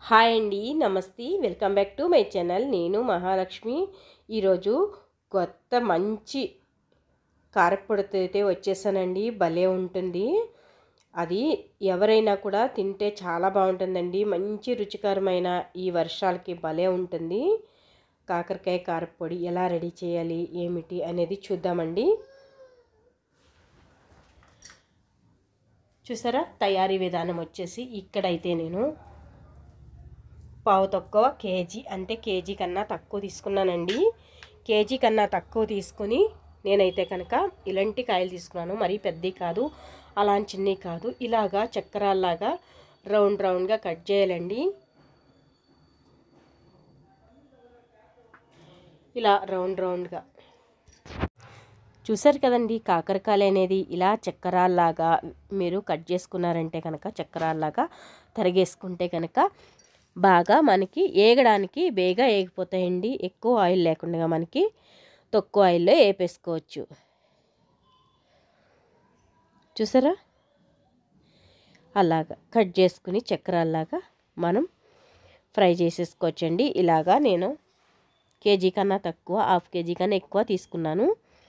Hi అండి, నమస్తే. Welcome back to my channel. నేను మహాలక్ష్మి. ఈరోజు కొత్త మంచి కారప్పొడితో అయితే వచ్చేసానండి. భలే ఉంటుంది. అది ఎవరైనా కూడా తింటే చాలా బాగుంటుందండి. మంచి రుచికరమైన ఈ వర్షాలకి భలే ఉంటుంది. కాకరకాయ కారప్పొడి ఎలా రెడీ చేయాలి ఏమిటి అనేది చూద్దామండి. చూసారా, తయారీ విధానం వచ్చేసి ఇక్కడైతే నేను పావు తక్కువ కేజీ, అంటే కేజీ కన్నా తక్కువ తీసుకున్నానండి. కేజీ కన్నా తక్కువ తీసుకుని నేనైతే కనుక ఇలాంటి కాయలు తీసుకున్నాను. మరీ పెద్దవి కాదు, అలా చిన్నవి కాదు. ఇలాగా చక్రాల్లాగా రౌండ్గా కట్ చేయాలండి. ఇలా రౌండ్గా చూసారు కదండి. కాకరకాయలు అనేది ఇలా చక్రాల్లాగా మీరు కట్ చేసుకున్నారంటే కనుక, చక్రాల్లాగా తరిగేసుకుంటే కనుక బాగా మనకి ఏగడానికి బేగా ఏగిపోతాయండి. ఎక్కువ ఆయిల్ లేకుండా మనకి తక్కువ ఆయిల్లో వేపేసుకోవచ్చు. చూసారా, అలాగా కట్ చేసుకుని చక్రాల్లాగా మనం ఫ్రై చేసేసుకోవచ్చండి. ఇలాగా నేను కేజీ కన్నా తక్కువ, హాఫ్ కేజీ కన్నా ఎక్కువ తీసుకున్నాను.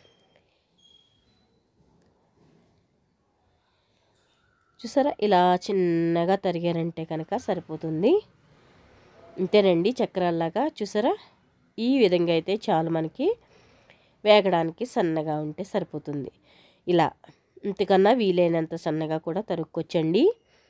చూసారా, ఇలా చిన్నగా తరిగారంటే కనుక సరిపోతుంది. ఇంతేనండి, చక్రాల్లాగా. చూసారా, ఈ విధంగా అయితే చాలు. మనకి వేగడానికి సన్నగా ఉంటే సరిపోతుంది. ఇలా ఇంతకన్నా వీలైనంత సన్నగా కూడా తరుక్కొచ్చండి.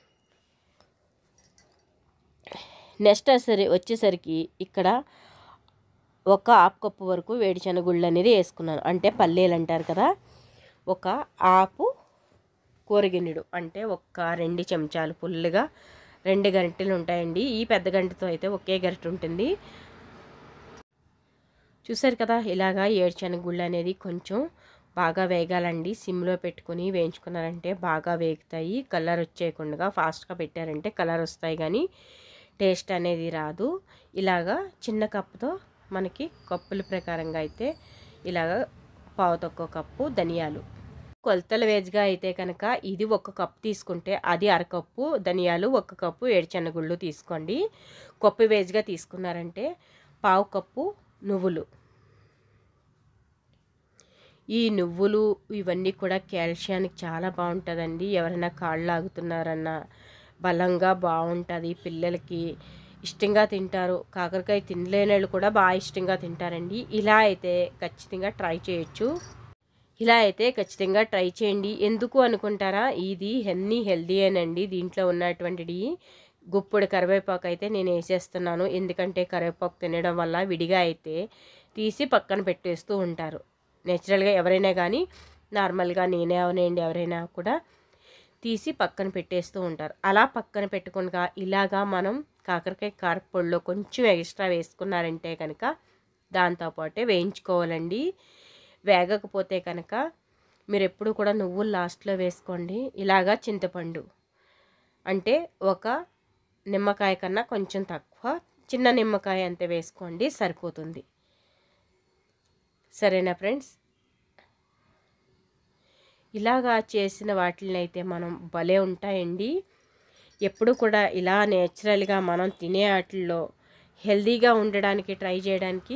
నెక్స్ట్ వచ్చేసరికి ఇక్కడ ఒక హాఫ్ కప్పు వరకు వేడిశనగుళ్ళు అనేది వేసుకున్నాను. అంటే పల్లీలు అంటారు కదా. ఒక ఆపు కూరగిన్నెడు, అంటే ఒక 2 చెంచాలు ఫుల్గా 2 గంటెలు ఉంటాయండి. ఈ పెద్ద గంటతో అయితే ఒకే గరిటె ఉంటుంది. చూసారు కదా, ఇలాగా ఏడుశనగుళ్ళు అనేది కొంచెం బాగా వేగాలండి. సిమ్లో పెట్టుకుని వేయించుకున్నారంటే బాగా వేగుతాయి. కలర్ వచ్చేయకుండా ఫాస్ట్గా పెట్టారంటే కలర్ వస్తాయి, కానీ టేస్ట్ అనేది రాదు. ఇలాగా చిన్న కప్పుతో మనకి కప్పుల ప్రకారంగా అయితే ఇలాగా పావు తక్కువ కప్పు ధనియాలు, కొలతల వేజ్గా అయితే కనుక ఇది 1 కప్పు తీసుకుంటే అది అరకప్పు ధనియాలు, 1 కప్పు ఏడుశనగుళ్ళు తీసుకోండి. కప్పు వేజ్గా తీసుకున్నారంటే పావు కప్పు నువ్వులు. ఈ నువ్వులు ఇవన్నీ కూడా కాల్షియానికి చాలా బాగుంటుందండి. ఎవరైనా కాళ్ళు లాగుతున్నారన్నా బలంగా బాగుంటుంది. పిల్లలకి ఇష్టంగా తింటారు. కాకరకాయ తినలేని వాళ్ళు కూడా బాగా ఇష్టంగా తింటారండి. ఇలా అయితే ఖచ్చితంగా ట్రై చేయొచ్చు. ఎందుకు అనుకుంటారా, ఇది హెల్దీయేనండి. దీంట్లో ఉన్నటువంటిది గుప్పుడు కరివేపాకు అయితే నేను వేసేస్తున్నాను. ఎందుకంటే కరివేపాకు తినడం వల్ల విడిగా అయితే తీసి పక్కన పెట్టేస్తూ ఉంటారు. నేచురల్గా ఎవరైనా కానీ, నార్మల్గా నేనే అవనండి, ఎవరైనా కూడా తీసి పక్కన పెట్టేస్తూ ఉంటారు. అలా పక్కన పెట్టుకునిగా ఇలాగా మనం కాకరకాయ కారప్పొడిలో కొంచెం ఎక్స్ట్రా వేసుకున్నారంటే కనుక దాంతోపాటే వేయించుకోవాలండి. వేగకపోతే కనుక మీరు ఎప్పుడు కూడా నువ్వులు లాస్ట్లో వేసుకోండి. ఇలాగా చింతపండు, అంటే ఒక నిమ్మకాయ కన్నా కొంచెం తక్కువ, చిన్న నిమ్మకాయ అంతే వేసుకోండి, సరిపోతుంది. సరేనా ఫ్రెండ్స్, ఇలాగా చేసిన వాటిని అయితే మనం భలే ఉంటాయండి. ఎప్పుడు కూడా ఇలా నేచురల్గా మనం తినే వాటిల్లో హెల్దీగా ఉండడానికి ట్రై చేయడానికి,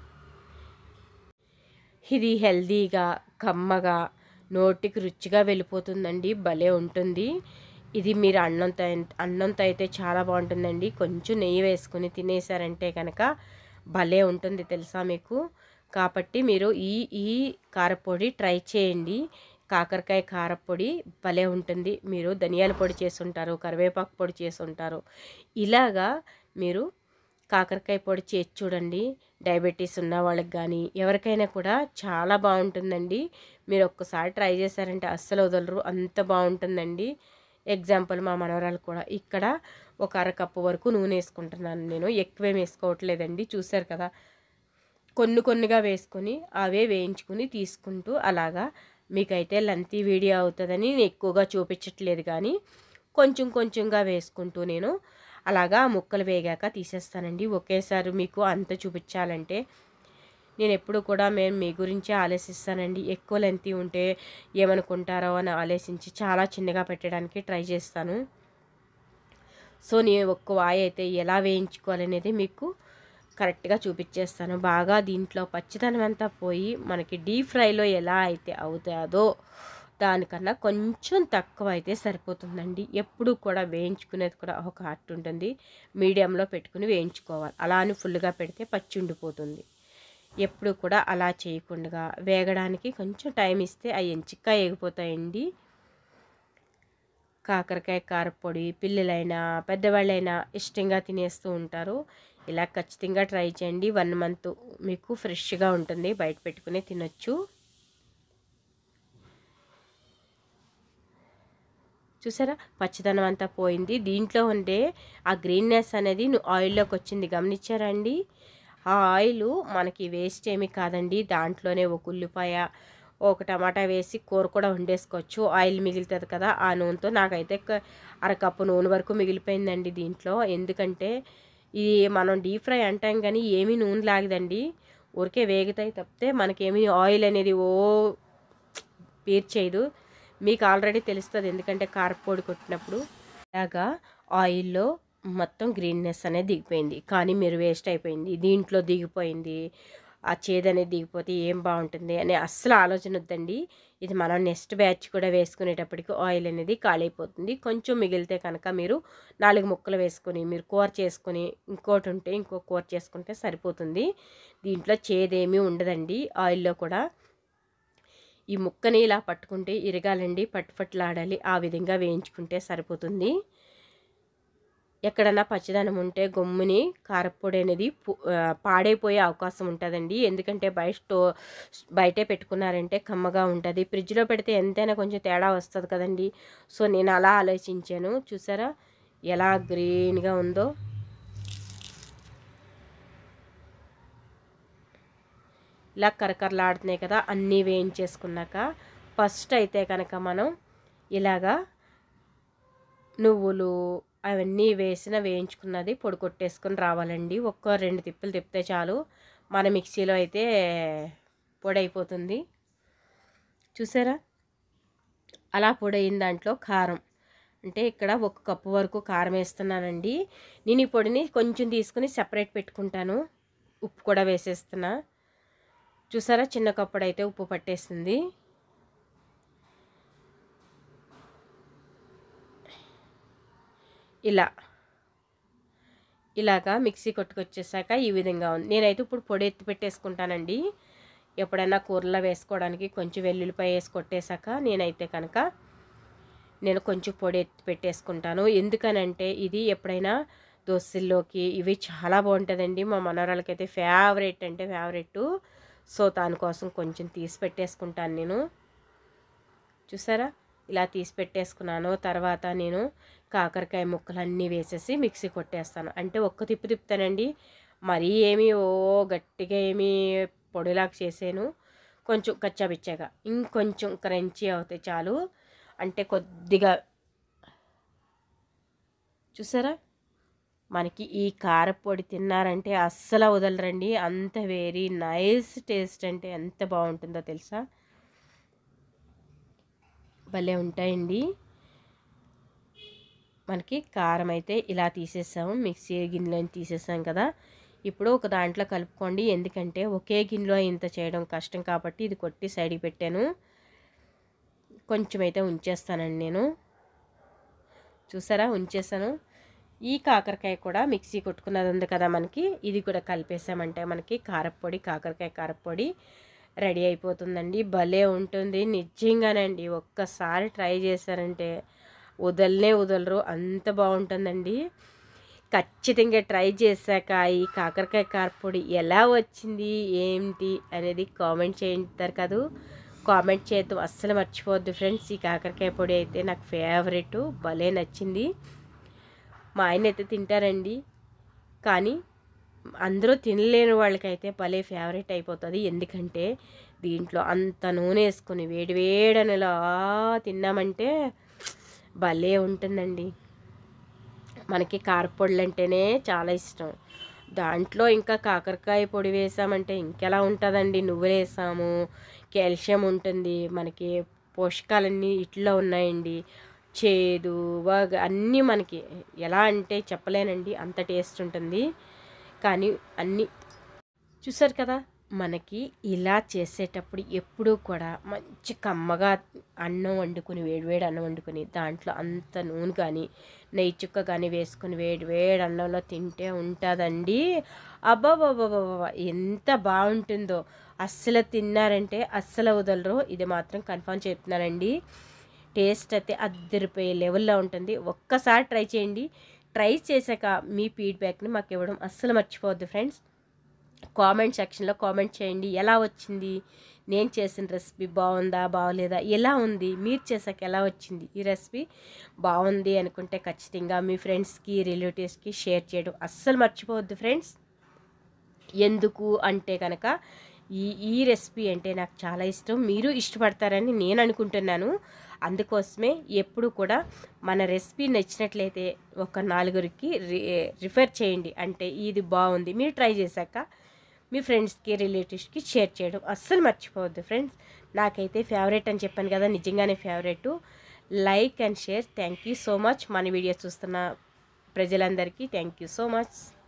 ఇది హెల్దీగా కమ్మగా నోటికి రుచిగా వెళ్ళిపోతుందండి. భలే ఉంటుంది. ఇది మీరు అన్నంతో అయితే చాలా బాగుంటుందండి. కొంచెం నెయ్యి వేసుకుని తినేసారంటే కనుక భలే ఉంటుంది తెలుసా మీకు. కాబట్టి మీరు ఈ కారపొడి ట్రై చేయండి. కాకరకాయ కారపొడి భలే ఉంటుంది. మీరు ధనియాల పొడి చేసి ఉంటారు, కరివేపాకు పొడి చేసి ఉంటారు. ఇలాగా మీరు కాకరకాయ పొడి చేసి చూడండి. డయాబెటీస్ ఉన్న వాళ్ళకి కానీ ఎవరికైనా కూడా చాలా బాగుంటుందండి. మీరు ఒక్కసారి ట్రై చేశారంటే అస్సలు వదలరు, అంత బాగుంటుందండి. ఎగ్జాంపుల్ మా మనవరాలు కూడా ఇక్కడ ఒక అరకప్పు వరకు నూనె వేసుకుంటున్నాను నేను. ఎక్కువేం వేసుకోవట్లేదండి. చూసారు కదా, కొన్నిగా వేసుకొని అవే వేయించుకుని తీసుకుంటూ అలాగా. మీకైతే లెంతీ వీడియో అవుతుందని నేను ఎక్కువగా చూపించట్లేదు, కానీ కొంచెంగా వేసుకుంటూ నేను అలాగా ముక్కలు వేగాక తీసేస్తానండి. ఒకేసారి మీకు అంత చూపించాలంటే నేను ఎప్పుడు కూడా మీ గురించే ఆలోచిస్తానండి. ఎక్కువ లెంతీ ఉంటే ఏమనుకుంటారో అని ఆలోచించి చాలా చిన్నగా పెట్టడానికి ట్రై చేస్తాను. సో నేను ఒక్క వాయి అయితే ఎలా వేయించుకోవాలనేది మీకు కరెక్ట్గా చూపించేస్తాను. బాగా దీంట్లో పచ్చిదనం అంతా పోయి మనకి డీప్ ఫ్రైలో ఎలా అయితే అవుతుందో దానికన్నా కొంచెం తక్కువ అయితే సరిపోతుందండి. ఎప్పుడు కూడా వేయించుకునేది కూడా ఒక ఆర్ట్ ఉంటుంది. మీడియంలో పెట్టుకుని వేయించుకోవాలి. అలా అని ఫుల్గా పెడితే పచ్చి ఉండిపోతుంది. ఎప్పుడు కూడా అలా చేయకుండా వేగడానికి కొంచెం టైం ఇస్తే అవి ఎంచిక్కా ఎగిపోతాయండి. కాకరకాయ కారపొడి పిల్లలైనా పెద్దవాళ్ళైనా ఇష్టంగా తినేస్తూ ఉంటారు. ఇలా ఖచ్చితంగా ట్రై చేయండి. 1 మంత్ మీకు ఫ్రెష్గా ఉంటుంది. బయట పెట్టుకుని తినొచ్చు. చూసారా పచ్చదనం అంతా పోయింది. దీంట్లో ఉండే ఆ గ్రీన్నెస్ అనేది ఆయిల్లోకి వచ్చింది. గమనించారా అండి? ఆ ఆయిల్ మనకి వేస్ట్ ఏమీ కాదండి. దాంట్లోనే ఒక ఉల్లిపాయ ఒక టమాటా వేసి కూర కూడా వండేసుకోవచ్చు. ఆయిల్ మిగులుతుంది కదా, ఆ నూనెతో నాకైతే అరకప్పు నూనె వరకు మిగిలిపోయిందండి దీంట్లో. ఎందుకంటే ఇది మనం డీప్ ఫ్రై అంటాం కానీ ఏమీ నూనె లాగదండి. ఊరికే వేగుతాయి తప్పితే మనకేమీ ఆయిల్ అనేది పీర్చేయదు. మీకు ఆల్రెడీ తెలుస్తుంది, ఎందుకంటే కారపొడి కొట్టినప్పుడు ఇలాగా ఆయిల్లో మొత్తం గ్రీన్నెస్ అనేది దిగిపోయింది. కానీ మీరు వేస్ట్ అయిపోయింది, దీంట్లో దిగిపోయింది, ఆ చేదు అనేది దిగిపోతే ఏం బాగుంటుంది అని అస్సలు ఆలోచన వద్దండి. ఇది మనం నెక్స్ట్ బ్యాచ్ కూడా వేసుకునేటప్పటికి ఆయిల్ అనేది ఖాళీ అయిపోతుంది. కొంచెం మిగిలితే కనుక మీరు 4 ముక్కలు వేసుకొని మీరు కూర చేసుకొని ఇంకోటి ఉంటే ఇంకో కూర చేసుకుంటే సరిపోతుంది. దీంట్లో చేదేమీ ఉండదండి. ఆయిల్లో కూడా ఈ ముక్కని ఇలా పట్టుకుంటే ఇరగాలండి, పట్టుపట్లాడాలి. ఆ విధంగా వేయించుకుంటే సరిపోతుంది. ఎక్కడన్నా పచ్చదనం ఉంటే గమ్ముని కారపొడి అనేది పాడైపోయే అవకాశం ఉంటుందండి. ఎందుకంటే బయటే పెట్టుకున్నారంటే కమ్మగా ఉంటుంది. ఫ్రిడ్జ్లో పెడితే ఎంతైనా కొంచెం తేడా వస్తుంది కదండి. సో నేను అలా ఆలోచించాను. చూసారా ఎలా గ్రీన్గా ఉందో. ఇలా కరకరలాడుతున్నాయి కదా. అన్నీ వేయించేసుకున్నాక ఫస్ట్ అయితే కనుక మనం ఇలాగా నువ్వులు అవన్నీ వేయించుకున్నది పొడి కొట్టేసుకొని రావాలండి. 1-2 తిప్పులు తిప్పితే చాలు, మన మిక్సీలో అయితే పొడి అయిపోతుంది. చూసారా అలా పొడి అయిన దాంట్లో కారం అంటే ఇక్కడ 1 కప్పు వరకు కారం వేస్తున్నానండి. నేను ఈ పొడిని కొంచెం తీసుకుని సెపరేట్ పెట్టుకుంటాను. ఉప్పు కూడా వేసేస్తున్నా. చూసారా చిన్న కప్పుడు అయితే ఉప్పు పట్టేస్తుంది. ఇలాగా మిక్సీ కొట్టుకొచ్చేసాక ఈ విధంగా ఉంది. నేనైతే ఇప్పుడు పొడి ఎత్తి పెట్టేసుకుంటానండి. ఎప్పుడైనా కూరలో వేసుకోవడానికి కొంచెం వెల్లుల్లిపాయ వేసి కొట్టేశాక నేను కొంచెం పొడి ఎత్తి పెట్టేసుకుంటాను. ఎందుకనంటే ఇది ఎప్పుడైనా దోశల్లోకి ఇవి చాలా బాగుంటుందండి. మా మనవరాలకైతే ఫేవరెట్ అంటే ఫేవరెట్. సో దానికోసం కొంచెం తీసి పెట్టేసుకుంటాను నేను. చూసారా ఇలా తీసి పెట్టేసుకున్నాను. తర్వాత నేను కాకరకాయ ముక్కలన్నీ వేసేసి మిక్సీ కొట్టేస్తాను. అంటే ఒక్క తిప్పు తిప్పుతానండి. మరీ ఏమీ గట్టిగా ఏమీ పొడిలాగా చేసాను. కొంచెం కచ్చాపిచ్చాగా ఇంకొంచెం క్రంచీ అవుతాయి చాలు. అంటే కొద్దిగా చూసారా మనకి ఈ కారపొడి తిన్నారంటే అస్సలు వదలరండి. అంత వెరీ నైస్ టేస్ట్, అంటే ఎంత బాగుంటుందో తెలుసా. భలే ఉంటాయండి. మనకి కారం అయితే ఇలా తీసేసాము, మిక్సీ గిన్నెలో తీసేసాం కదా. ఇప్పుడు ఒక దాంట్లో కలుపుకోండి. ఎందుకంటే ఒకే గిన్నెలో ఇంత చేయడం కష్టం కాబట్టి ఇది కొట్టి సైడ్కి పెట్టాను. కొంచెం అయితే ఉంచేస్తానండి నేను. చూసారా ఉంచేసాను. ఈ కాకరకాయ కూడా మిక్సీ కొట్టుకున్నది ఉంది కదా మనకి, ఇది కూడా కలిపేసామంటే మనకి కారపొడి కాకరకాయ కారపొడి రెడీ అయిపోతుందండి. భలే ఉంటుంది నిజంగానండి. ఒక్కసారి ట్రై చేశారంటే వదలరు, అంత బాగుంటుందండి. ఖచ్చితంగా ట్రై చేశాక ఈ కాకరకాయ కారపొడి ఎలా వచ్చింది ఏంటి అనేది కామెంట్ చేయించారు కదా. కామెంట్ చేయడం అస్సలు మర్చిపోవద్దు ఫ్రెండ్స్. ఈ కాకరకాయ పొడి అయితే నాకు ఫేవరెట్, భలే నచ్చింది. మా ఆయన అయితే తింటారండి, కానీ అందరూ తినలేని వాళ్ళకైతే భలే ఫేవరెట్ అయిపోతుంది. ఎందుకంటే దీంట్లో అంత నూనె వేసుకొని వేడివేడనిలా తిన్నామంటే భలే ఉంటుందండి. మనకి కారపొడులు అంటేనే చాలా ఇష్టం. దాంట్లో ఇంకా కాకరకాయ పొడి వేసామంటే ఇంకెలా ఉంటుందండి. నువ్వులు వేసాము, కాల్షియం ఉంటుంది, మనకి పోషకాలన్నీ ఇట్లా ఉన్నాయండి. చేదు అన్నీ మనకి ఎలా అంటే చెప్పలేనండి, అంత టేస్ట్ ఉంటుంది. కానీ అన్నీ చూసారు కదా, మనకి ఇలా చేసేటప్పుడు ఎప్పుడూ కూడా మంచి కమ్మగా అన్నం వండుకొని, వేడివేడి అన్నం వండుకొని, దాంట్లో అంత నూనె కానీ నెయ్యి చుక్క కానీ వేసుకొని వేడి వేడి అన్నంలో తింటే ఉంటుందండి. అబ్బాబాబాబా ఎంత బాగుంటుందో, అస్సలు తిన్నారంటే అస్సలు వదలరు. ఇది మాత్రం కన్ఫర్మ్ చెప్తున్నానండి. టేస్ట్ అయితే అద్దరిపోయే లెవెల్లో ఉంటుంది. ఒక్కసారి ట్రై చేయండి. ట్రై చేశాక మీ ఫీడ్బ్యాక్ని మాకు ఇవ్వడం అస్సలు మర్చిపోవద్దు ఫ్రెండ్స్. కామెంట్ సెక్షన్లో కామెంట్ చేయండి, ఎలా వచ్చింది, నేను చేసిన రెసిపీ బాగుందా బాగోలేదా, ఎలా ఉంది, మీరు చేసాక ఎలా వచ్చింది ఈ రెసిపీ. బాగుంది అనుకుంటే ఖచ్చితంగా మీ ఫ్రెండ్స్కి రిలేటివ్స్కి షేర్ చేయడం అస్సలు మర్చిపోవద్దు ఫ్రెండ్స్. ఎందుకు అంటే కనుక ఈ రెసిపీ అంటే నాకు చాలా ఇష్టం, మీరు ఇష్టపడతారని నేను అనుకుంటున్నాను. అందుకోసమే ఎప్పుడు కూడా మన రెసిపీ నచ్చినట్లయితే ఒక 4గురికి రిఫర్ చేయండి. అంటే ఇది బాగుంది, మీరు ట్రై చేశాక మీ ఫ్రెండ్స్కి రిలేటివ్స్కి షేర్ చేయడం అస్సలు మర్చిపోవద్దు ఫ్రెండ్స్. నాకైతే ఫేవరెట్ అని చెప్పాను కదా, నిజంగానే favourite. Like and share. Thank you so much. మన వీడియో చూస్తున్న ప్రజలందరికీ థ్యాంక్ యూ సో మచ్.